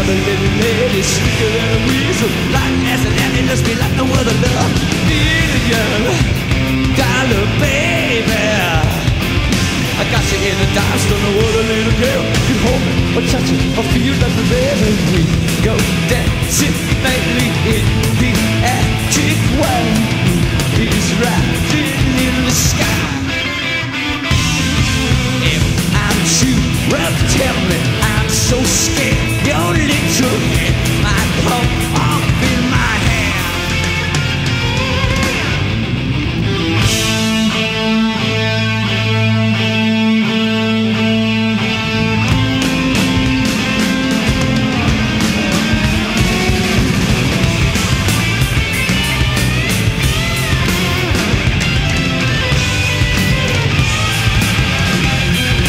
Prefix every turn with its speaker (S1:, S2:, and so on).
S1: a little lady, sneaker than a weasel, like as an alley, just be like no other love. $1 baby, I got you in the dance, don't know what a little girl can hold me or touch it or feel like the baby. We go dancing nightly in the attic while he's riding in the sky. If I'm too rough, tell me